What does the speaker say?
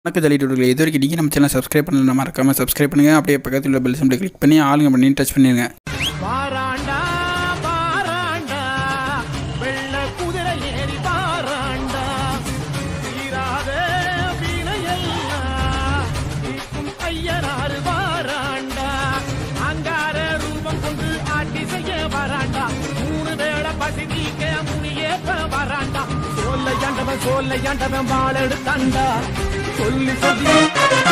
வணக்கம் ஜல்லிக்கட்டு இது வரைக்கும் நீங்கள் நம்ம சேனல் சப்ஸ்கிரைப் பண்ணல மறக்காம சப்ஸ்கிரைப் பண்ணுங்க. அப்படியே பக்கத்தில் உள்ள பெல் சிம்பலை கிளிக் பண்ணி ஆளுங்க பண்ணி டச் பண்ணிடுங்க. பாராண்டா பாராண்டா வெள்ள குதிரை ஏறி பாராண்டா தீராத வீணையெல்லாம் தீர்க்கும் ஐயனாறு பாராண்டா அங்கார ரூபம் கொண்டு ஆட்டி செய்ய வராண்டா மூணு வேளை பசி நீக்க முனியேற்ற வராண்டா சோல்லையாண்டவன் வாழெடுத்தாண்டா சொல்லி சொல்லி